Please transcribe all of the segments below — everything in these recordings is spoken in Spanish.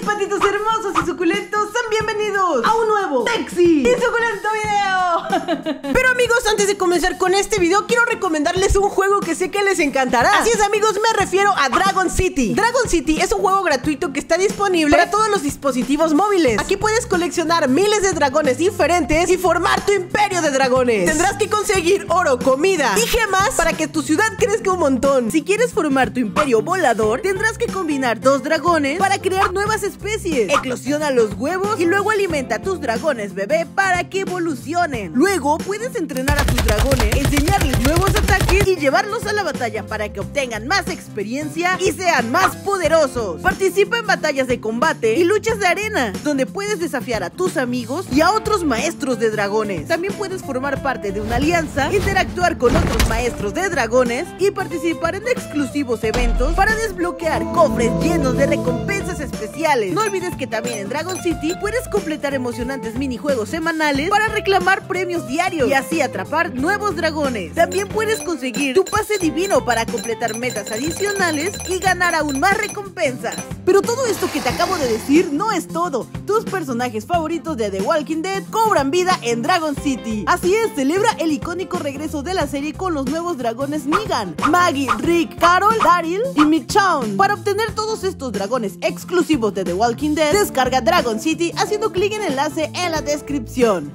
patitos hermosos y suculentos, sean bienvenidos a un nuevo sexy y suculento video. Pero amigos, antes de comenzar con este video, quiero recomendarles un juego que sé que les encantará. Así es amigos, me refiero a Dragon City. Dragon City es un juego gratuito que está disponible para todos los dispositivos móviles. Aquí puedes coleccionar miles de dragones diferentes y formar tu imperio de dragones. Tendrás que conseguir oro, comida y gemas para que tu ciudad crezca un montón. Si quieres formar tu imperio volador, tendrás que combinar dos dragones para crear nuevas especies. Eclosiona los huevos y luego alimenta a tus dragones bebé para que evolucionen. Luego puedes entrenar a tus dragones, enseñarles nuevos ataques y llevarlos a la batalla para que obtengan más experiencia y sean más poderosos. Participa en batallas de combate y luchas de arena, donde puedes desafiar a tus amigos y a otros maestros de dragones. También puedes formar parte de una alianza, interactuar con otros maestros de dragones y participar en exclusivos eventos para desbloquear cofres llenos de recompensas especiales. No olvides que también en Dragon City puedes completar emocionantes minijuegos semanales para reclamar premios diarios y así atrapar nuevos dragones. También puedes conseguir tu pase divino para completar metas adicionales y ganar aún más recompensas. Pero todo esto que te acabo de decir no es todo. Tus personajes favoritos de The Walking Dead cobran vida en Dragon City. Así es, celebra el icónico regreso de la serie con los nuevos dragones Negan, Maggie, Rick, Carol, Daryl y Michonne. Para obtener todos estos dragones exclusivos de The Walking Dead, descarga Dragon City haciendo clic en el enlace en la descripción.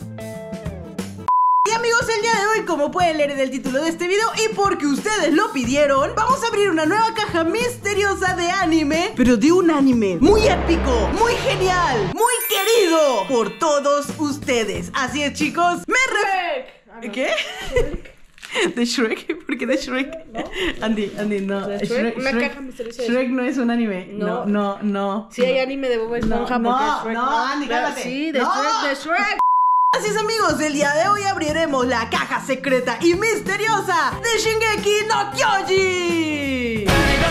Y amigos, el día de hoy, como pueden leer en el título de este video y porque ustedes lo pidieron, vamos a abrir una nueva caja misteriosa de anime, pero de un anime muy épico, muy genial, muy querido por todos ustedes. Así es, chicos, ¿Qué? ¿De Shrek? ¿Por qué de Shrek? ¿No? Andy, no. Shrek, una caja misteriosa. Shrek no es un anime. No. Sí hay anime de Bob Esponja. No, Andy, cállate. Sí, de Shrek. Así es amigos, el día de hoy abriremos la caja secreta y misteriosa de Shingeki no Kyojin.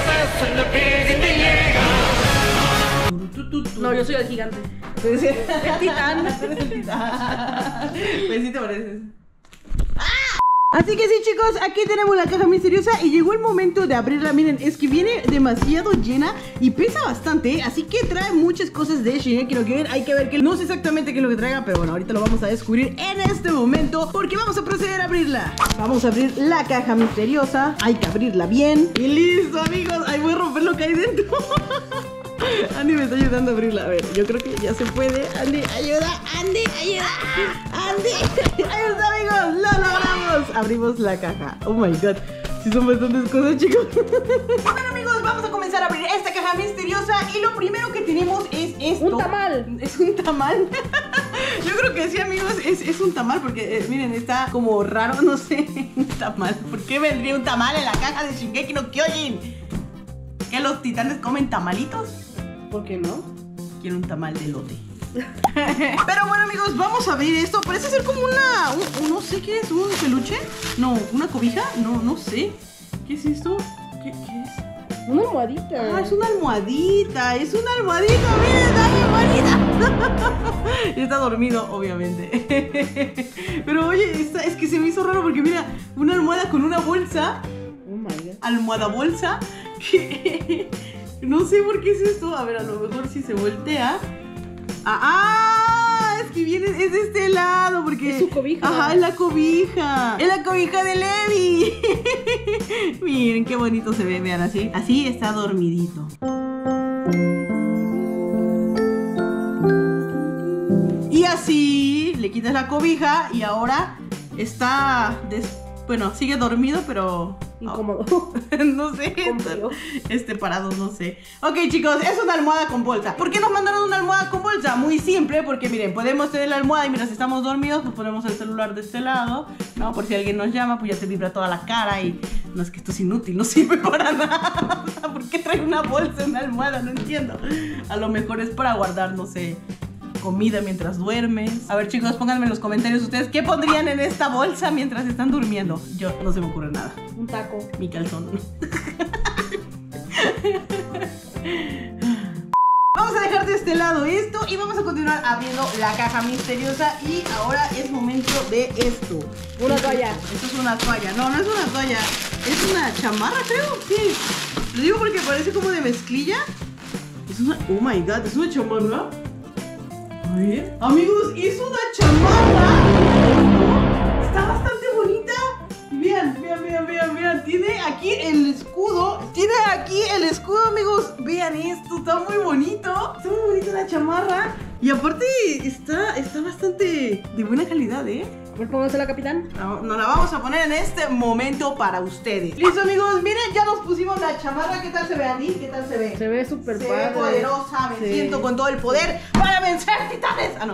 No, yo soy el gigante. El titán. Pues sí te pareces. Así que sí chicos, aquí tenemos la caja misteriosa y llegó el momento de abrirla. Miren, es que viene demasiado llena y pesa bastante, así que trae muchas cosas de Shingeki no Kyojin. Hay que ver que no sé exactamente qué es lo que traiga, pero bueno, ahorita lo vamos a descubrir en este momento, porque vamos a proceder a abrirla. Vamos a abrir la caja misteriosa, hay que abrirla bien. Y listo amigos, ahí voy a romper lo que hay dentro. Andy me está ayudando a abrirla. A ver, yo creo que ya se puede. Andy, ayuda. Andy, ayuda amigos, lo logramos. Abrimos la caja. Oh my god, sí son bastantes cosas chicos. Bueno amigos, vamos a comenzar a abrir esta caja misteriosa. Y lo primero que tenemos es esto. Un tamal. ¿Es un tamal? Yo creo que sí amigos, es un tamal. Porque miren, está como raro, no sé. Un tamal, ¿por qué vendría un tamal en la caja de Shingeki no Kyojin? ¿Que los titanes comen tamalitos? ¿Por qué no? Quiero un tamal de elote. Pero bueno amigos, vamos a abrir esto. Parece ser como no sé qué es, un peluche. No, una cobija, no sé. ¿Qué es esto? ¿Qué es? Una almohadita. Ah, es una almohadita. Miren, está bien bonita. Y está dormido, obviamente. Pero oye, es que se me hizo raro porque mira, una almohada con una bolsa. Oh my god. Almohada bolsa. Que no sé por qué es esto. A ver, a lo mejor si se voltea. Es que viene, es de este lado porque es su cobija. Ajá, es la cobija. Es la cobija de Levi. Miren qué bonito se ve, vean así. Así está dormidito. Y así le quitas la cobija y ahora está bueno, sigue dormido, pero incómodo. No sé. Parado, no sé. Ok, chicos, es una almohada con bolsa. ¿Por qué nos mandaron una almohada con bolsa? Muy simple, porque miren, podemos tener la almohada y mientras estamos dormidos, pues ponemos el celular de este lado, ¿no? Por si alguien nos llama, pues ya te vibra toda la cara y no, es que esto es inútil, no sirve para nada. ¿Por qué trae una bolsa en una almohada? No entiendo. A lo mejor es para guardar, no sé, comida mientras duermes. A ver chicos, pónganme en los comentarios ustedes qué pondrían en esta bolsa mientras están durmiendo. Yo no se me ocurre nada. Un taco. Mi calzón. Vamos a dejar de este lado esto y vamos a continuar abriendo la caja misteriosa. Y ahora es momento de esto. Una toalla. Esto es una toalla. No, no es una toalla. Es una chamarra, creo. Sí. Lo digo porque parece como de mezclilla. Es una... Oh my god, ¿es una chamarra? A ver. Amigos, es una chamarra. Está bastante bonita. Vean, vean, vean, vean, vean. Tiene aquí el escudo. Tiene aquí el escudo, amigos. Vean esto, está muy bonito. Está muy bonita la chamarra. Y aparte está bastante de buena calidad, ¿eh? A ver, póngansela, capitán. No, nos la vamos a poner en este momento para ustedes. Listo, amigos, miren, ya nos pusimos la chamarra. ¿Qué tal se ve, Andy? ¿Qué tal se ve? Se ve súper Se padre. ve poderosa, me Sí. siento con todo el poder para vencer titanes. Ah, no.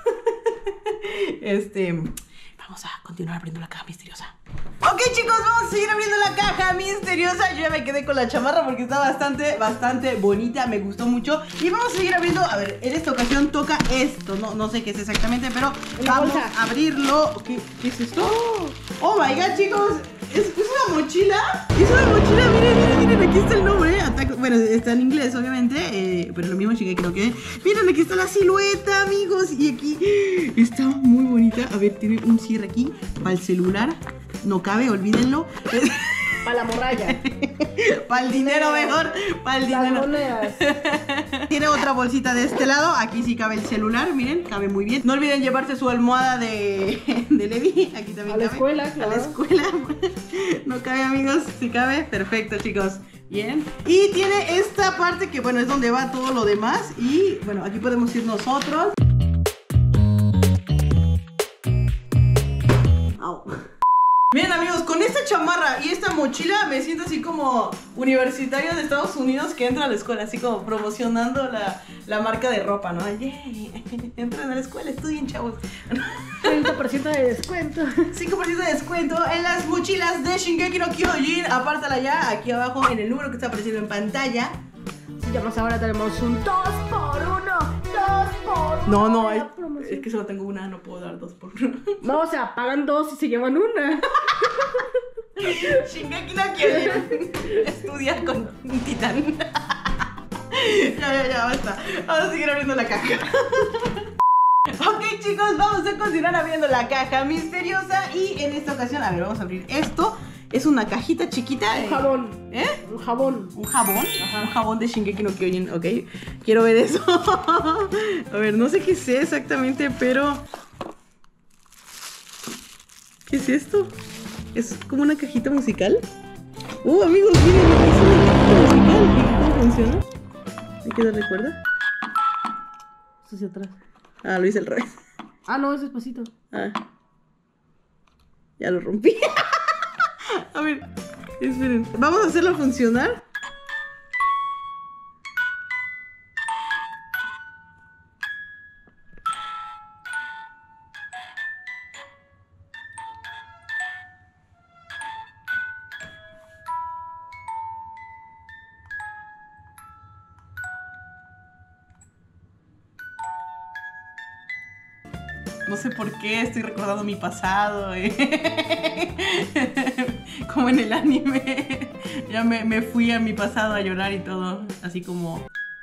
Vamos a continuar abriendo la caja misteriosa. Ok, chicos, vamos a seguir abriendo la caja misteriosa. Yo ya me quedé con la chamarra porque está bastante bonita. Me gustó mucho. Y vamos a seguir abriendo. A ver, en esta ocasión toca esto. No sé qué es exactamente, pero vamos a abrirlo. ¿Qué es esto? Oh my god, chicos. ¿Es una mochila? Es una mochila, miren, aquí está el nombre. Bueno, está en inglés, obviamente, pero lo mismo Shingeki no Kyojin. Miren, aquí está la silueta, amigos. Y aquí está muy bonita. A ver, tiene un cierre aquí para el celular. No cabe, olvídenlo. Para la morralla. Para el dinero mejor. Para el Las dinero. monedas. Tiene otra bolsita de este lado. Aquí sí cabe el celular, miren, cabe muy bien. No olviden llevarse su almohada de Levi. Aquí también A la cabe. escuela, claro. A la escuela. No cabe, amigos. Sí cabe. Perfecto, chicos. Bien. Y tiene esta parte que, bueno, es donde va todo lo demás. Y, bueno, aquí podemos ir nosotros. Au. Miren, amigos, con esta chamarra y esta mochila me siento así como universitario de Estados Unidos que entra a la escuela, así como promocionando la marca de ropa, ¿no? ¡Yay! Entran a la escuela, estudien, chavos. 30% de descuento. 5% de descuento en las mochilas de Shingeki no Kyojin. Apártala ya aquí abajo en el número que está apareciendo en pantalla. Si llamas ahora tenemos un 2x1. 2x1. No, es que solo tengo una, no puedo dar 2 por 1. No, o sea, pagan 2 y se llevan una. Shingeki no Kyojin. Estudia con un titán. Ya, basta. Vamos a seguir abriendo la caja. Ok, chicos, vamos a continuar abriendo la caja misteriosa. Y en esta ocasión, a ver, vamos a abrir esto. Es una cajita chiquita. Un jabón. ¿Eh? Un jabón. ¿Un jabón? Ajá. Un jabón de Shingeki no Kyojin, ok. Quiero ver eso. A ver, no sé qué sea exactamente, pero... ¿Qué es esto? ¿Es como una cajita musical? Amigos, miren, es una cajita musical. ¿Y cómo funciona? ¿Hay que dar recuerda? Esto hacia atrás. Ah, lo hice al revés. Ah, no, es despacito. Ah. Ya lo rompí. A ver, esperen. Vamos a hacerlo funcionar. No sé por qué estoy recordando mi pasado, como en el anime. Ya me fui a mi pasado a llorar y todo. Así como...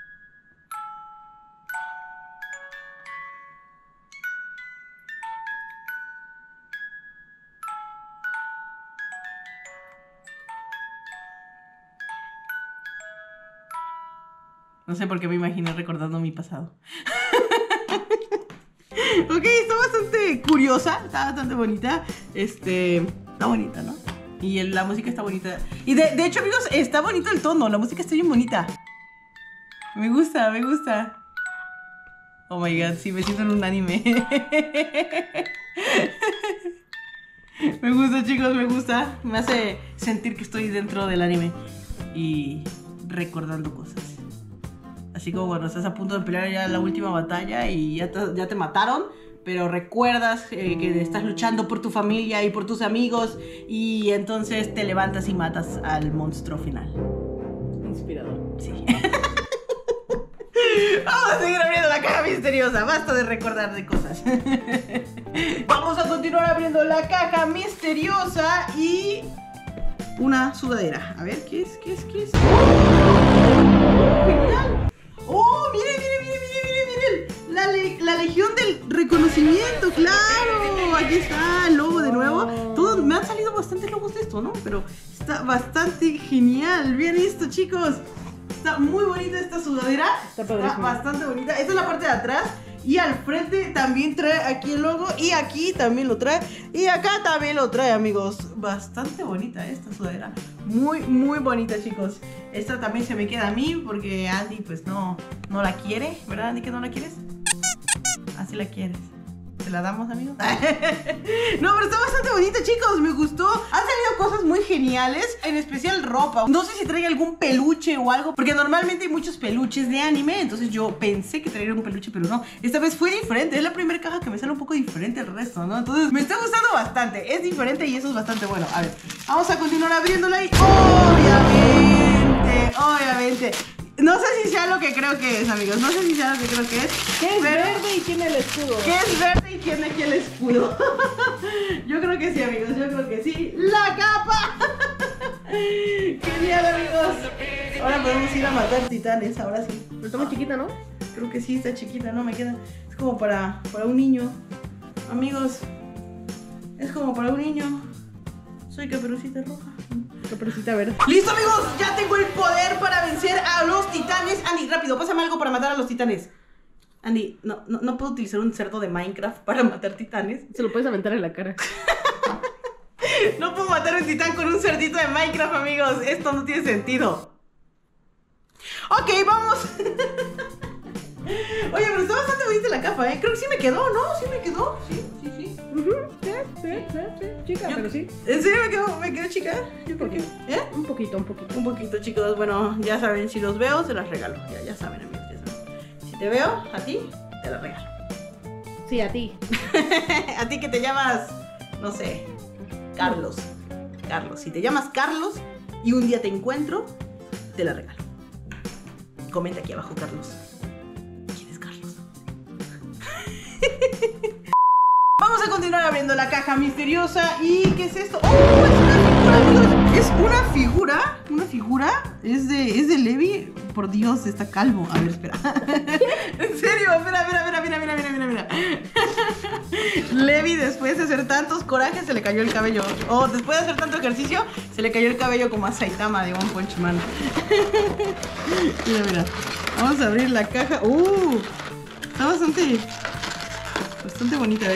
No sé por qué me imaginé recordando mi pasado. Ok, está bastante curiosa, está bastante bonita. Está bonita, ¿no? Y la música está bonita. Y de hecho, amigos, está bonito el tono. La música está bien bonita. Me gusta, me gusta. Oh my god, sí, me siento en un anime. Me gusta, chicos, me gusta. Me hace sentir que estoy dentro del anime y recordando cosas. Así como cuando estás a punto de pelear ya la última batalla y ya te mataron, pero recuerdas que estás luchando por tu familia y por tus amigos, y entonces te levantas y matas al monstruo final. Inspirador. Sí. Vamos a seguir abriendo la caja misteriosa. Basta de recordar de cosas. Vamos a continuar abriendo la caja misteriosa y... una sudadera. A ver, ¿qué es? ¡Genial! ¡Oh, miren! La legión del reconocimiento, claro. Aquí está el logo de nuevo. Me han salido bastantes logos de esto, ¿no? Pero está bastante genial. Vean esto, chicos. Está muy bonita esta sudadera. Está bastante bonita. Esta es la parte de atrás. Y al frente también trae aquí el logo. Y aquí también lo trae. Y acá también lo trae, amigos. Bastante bonita esta sudadera. Muy, muy bonita, chicos. Esta también se me queda a mí porque Andy pues no la quiere. ¿Verdad, Andy, que no la quieres? Así la quieres. ¿Te la damos, amigos? No, pero está bastante bonita, chicos. Me gustó. Han salido cosas muy geniales. En especial ropa. No sé si trae algún peluche o algo, porque normalmente hay muchos peluches de anime. Entonces yo pensé que traería un peluche, pero no. Esta vez fue diferente. Es la primera caja que me sale un poco diferente al resto, ¿no? Entonces me está gustando bastante. Es diferente y eso es bastante bueno. A ver, vamos a continuar abriéndola y obviamente no sé si sea lo que creo que es, amigos. No sé si sea lo que creo que es. ¿Qué es verde y tiene el escudo? ¿Qué es verde y tiene aquí el escudo? Yo creo que sí, amigos. Yo creo que sí. ¡La capa! ¡Genial, amigos! Ahora podemos ir a matar titanes. Ahora sí. Pero está muy chiquita, ¿no? Creo que sí, está chiquita, ¿no? Me queda. Es como para un niño. Amigos, es como para un niño. Soy Caperucita Roja. Caperucita verde. ¡Listo, amigos! Ya tengo el poder para vencer a los titanes. Andy, rápido, pásame algo para matar a los titanes. Andy, no puedo utilizar un cerdo de Minecraft para matar titanes. Se lo puedes aventar en la cara. No puedo matar a un titán con un cerdito de Minecraft, amigos. Esto no tiene sentido. Ok, vamos. Oye, pero está bastante bonita la capa, ¿eh? Creo que sí me quedó, ¿no? Sí me quedó. Sí. Sí, chica, pero sí. ¿En serio me quedó chica? Yo creo que ¿Eh? Un poquito. Un poquito, chicos. Bueno, ya saben, si los veo, se las regalo. Ya saben, amigos, ya saben. Si te veo, a ti, te las regalo. Sí, a ti. A ti que te llamas, no sé, Carlos. Si te llamas Carlos y un día te encuentro, te la regalo. Comenta aquí abajo, Carlos. ¿Quién es Carlos? Vamos a continuar abriendo la caja misteriosa. ¿Y qué es esto? ¡Oh! Es una figura, amigos. ¿Una figura? ¿Es de Levi? Por Dios, está calvo. A ver, espera. En serio, espera, mira. Levi, después de hacer tantos corajes, se le cayó el cabello. Oh, después de hacer tanto ejercicio, se le cayó el cabello como a Saitama de One Punch Man. Mira. Vamos a abrir la caja. Está bastante bonita,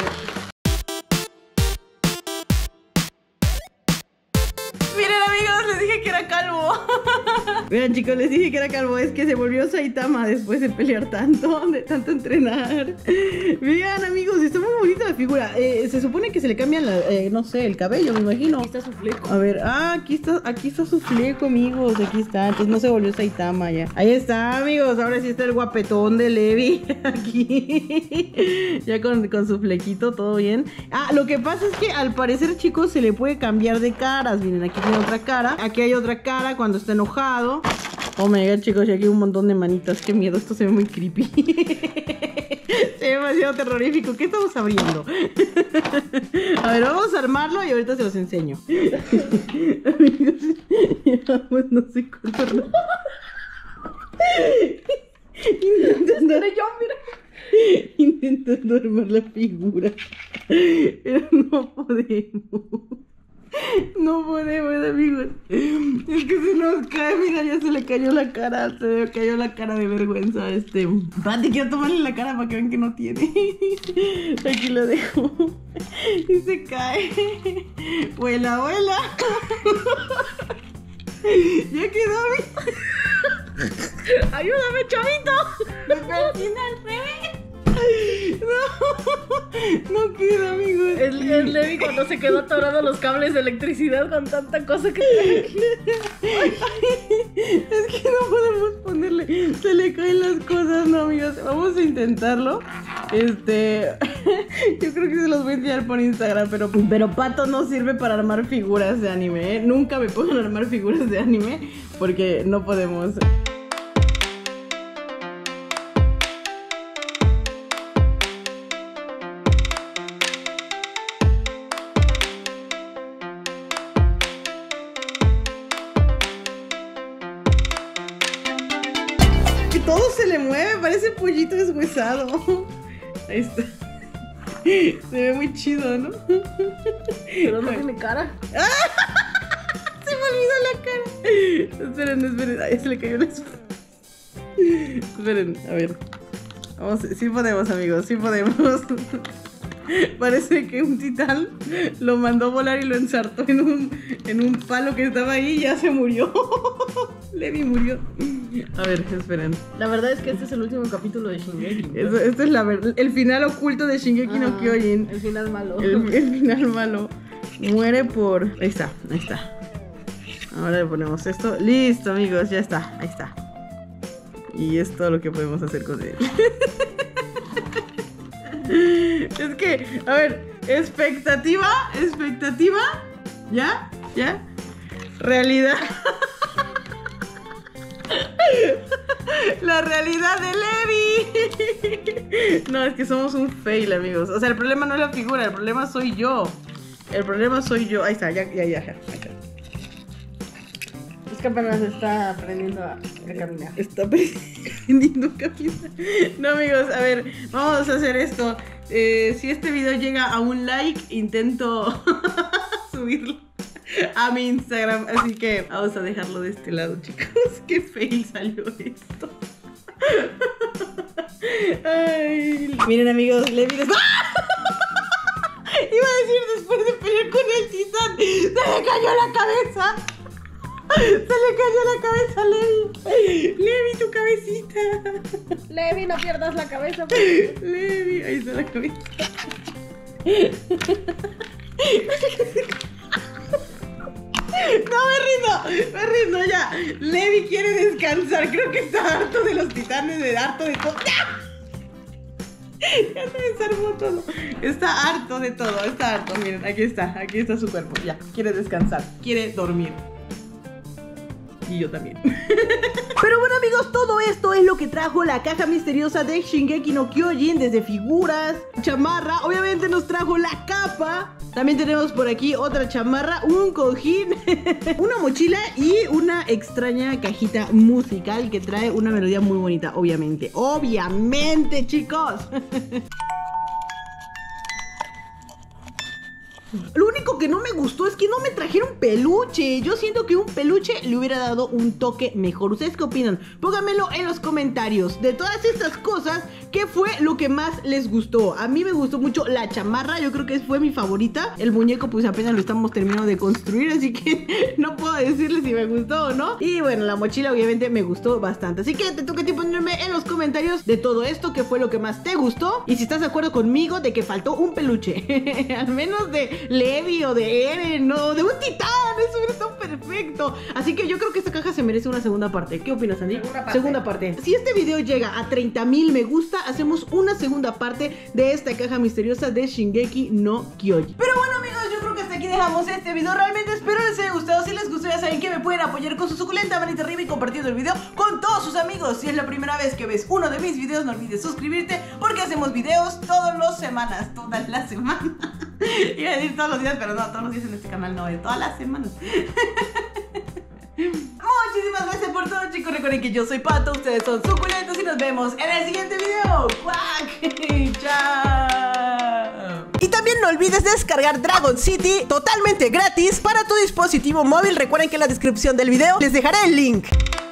Miren, amigos, les dije que era calvo. Vean, chicos, les dije que era calvo. Es que se volvió Saitama después de pelear tanto, de tanto entrenar. Vean, amigos, está muy bonita la figura. Se supone que se le cambia no sé, el cabello, me imagino. Aquí está su fleco. A ver, aquí está su fleco, amigos. Aquí está, entonces no se volvió Saitama ya. Ahí está, amigos, ahora sí está el guapetón de Levi. Aquí ya con su flequito, todo bien. Lo que pasa es que al parecer, chicos, se le puede cambiar de caras. Miren, aquí tiene otra cara. Aquí hay otra cara cuando está enojado. Oh my god, chicos, y aquí hay un montón de manitas. Qué miedo, esto se ve muy creepy. Se ve demasiado terrorífico. ¿Qué estamos abriendo? A ver, vamos a armarlo y ahorita se los enseño. Amigos, llevamos no sé cuánto rato intentando armar la figura, pero no podemos. No podemos, amigos. Es que se nos cae, mira, ya se le cayó la cara. Se le cayó la cara de vergüenza a Pati, quiero tomarle la cara para que vean que no tiene. Aquí lo dejo. Y se cae. Vuela. Ya quedó. Ayúdame, chavito. Me persina al revés. No queda, amigos. El Levi cuando se quedó atorado los cables de electricidad con tanta cosa que tiene aquí. Es que no podemos ponerle. Se le caen las cosas, no, amigos. Vamos a intentarlo. Yo creo que se los voy a enseñar por Instagram. Pero Pato no sirve para armar figuras de anime, ¿eh? Nunca me pueden armar figuras de anime porque no podemos. Todo se le mueve, parece pollito deshuesado. Ahí está. Se ve muy chido, ¿no? Pero no tiene cara. Se me olvidó la cara. Esperen. Ay, se le cayó la espalda. Esperen, a ver. Vamos, sí podemos, amigos, sí podemos. Parece que un titán lo mandó a volar y lo ensartó en un palo que estaba ahí y ya se murió. Levi murió. A ver, esperen. La verdad es que este es el último capítulo de Shingeki. Este es el final oculto de Shingeki no Kyojin. El final malo. El final malo. Muere por... Ahí está, ahí está. Ahora le ponemos esto. Listo, amigos, ya está, ahí está. Y es todo lo que podemos hacer con él. Es que, a ver, expectativa. ¿Ya? Realidad. La realidad de Levi. No, es que somos un fail, amigos. O sea, el problema no es la figura, el problema soy yo. Ahí está, ya. Es que apenas está aprendiendo a caminar. Está aprendiendo a caminar. No, amigos, a ver, vamos a hacer esto. Si este video llega a un like, intento subirlo a mi Instagram. Así que vamos a dejarlo de este lado, chicos. Qué fail salió esto. Ay. Miren, amigos, Levi iba a decir después de pelear con el titán, se le cayó la cabeza. Se le cayó la cabeza a Levi. Levi, tu cabecita. Levi, no pierdas la cabeza. Levi, ahí está la cabeza. No, me rindo ya. Levi quiere descansar. Creo que está harto de los titanes, harto de todo. Ya se desarmó todo. Está harto de todo, está harto. Miren, aquí está su cuerpo. Ya, quiere descansar, quiere dormir. Y yo también. Pero bueno, amigos, todo esto es lo que trajo la caja misteriosa de Shingeki no Kyojin. Desde figuras, chamarra, obviamente nos trajo la capa. También tenemos por aquí otra chamarra, un cojín, una mochila y una extraña cajita musical que trae una melodía muy bonita, obviamente. Obviamente, chicos. Lo único que no me gustó es que no me trajeron peluche. Yo siento que un peluche le hubiera dado un toque mejor. ¿Ustedes qué opinan? Pónganmelo en los comentarios. De todas estas cosas, ¿qué fue lo que más les gustó? A mí me gustó mucho la chamarra. Yo creo que fue mi favorita. El muñeco pues apenas lo estamos terminando de construir, así que no puedo decirles si me gustó o no. Y bueno, la mochila obviamente me gustó bastante. Así que te toca a ti ponerme en los comentarios de todo esto, qué fue lo que más te gustó. Y si estás de acuerdo conmigo de que faltó un peluche. Al menos de Levi o de Eren o de un titán. Eso hubiera estado perfecto. Así que yo creo que esta caja se merece una segunda parte. ¿Qué opinas, Andy? Segunda parte. Si este video llega a 30,000 me gusta, hacemos una segunda parte de esta caja misteriosa de Shingeki no Kyojin. Pero bueno, amigos, yo creo que hasta aquí dejamos este video. Realmente espero les haya gustado. Si les gustó, ya saben que me pueden apoyar con su suculenta manita arriba y compartiendo el video con todos sus amigos. Si es la primera vez que ves uno de mis videos, no olvides suscribirte, porque hacemos videos todas las semanas. Iba a decir todos los días, pero no, todos los días en este canal no, todas las semanas. Muchísimas gracias por todo, chicos. Recuerden que yo soy Pato, ustedes son suculentos y nos vemos en el siguiente video. ¡Cuac! ¡Chao! Y también no olvides descargar Dragon City totalmente gratis para tu dispositivo móvil. Recuerden que en la descripción del video les dejaré el link.